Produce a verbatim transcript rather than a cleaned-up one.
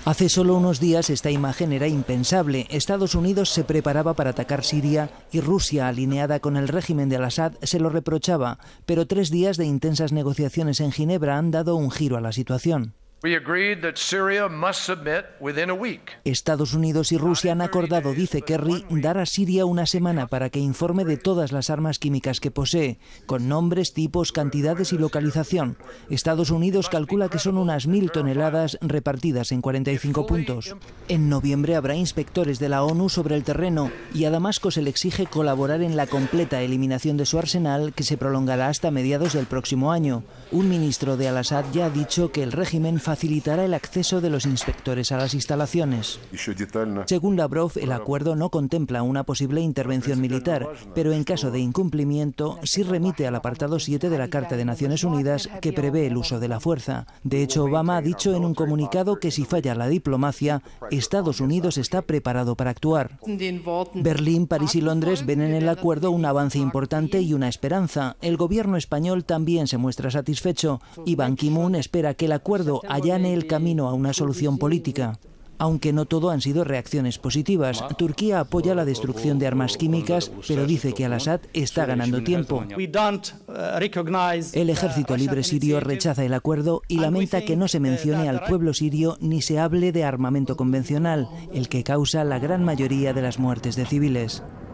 Hace solo unos días esta imagen era impensable. Estados Unidos se preparaba para atacar Siria y Rusia, alineada con el régimen de al-Assad, se lo reprochaba. Pero tres días de intensas negociaciones en Ginebra han dado un giro a la situación. Estados Unidos y Rusia han acordado, dice Kerry, dar a Siria una semana para que informe de todas las armas químicas que posee, con nombres, tipos, cantidades y localización. Estados Unidos calcula que son unas mil toneladas repartidas en cuarenta y cinco puntos. En noviembre habrá inspectores de la ONU sobre el terreno y a Damasco se le exige colaborar en la completa eliminación de su arsenal, que se prolongará hasta mediados del próximo año. Un ministro de al-Assad ya ha dicho que el régimen facilitará el acceso de los inspectores a las instalaciones. Según Lavrov, el acuerdo no contempla una posible intervención militar, pero en caso de incumplimiento sí remite al apartado siete de la Carta de Naciones Unidas, que prevé el uso de la fuerza. De hecho, Obama ha dicho en un comunicado que si falla la diplomacia, Estados Unidos está preparado para actuar. Berlín, París y Londres ven en el acuerdo un avance importante y una esperanza. El gobierno español también se muestra satisfecho y Ban Ki-moon espera que el acuerdo allane el camino a una solución política. Aunque no todo han sido reacciones positivas. Turquía apoya la destrucción de armas químicas, pero dice que al-Assad está ganando tiempo. El Ejército Libre Sirio rechaza el acuerdo y lamenta que no se mencione al pueblo sirio ni se hable de armamento convencional, el que causa la gran mayoría de las muertes de civiles.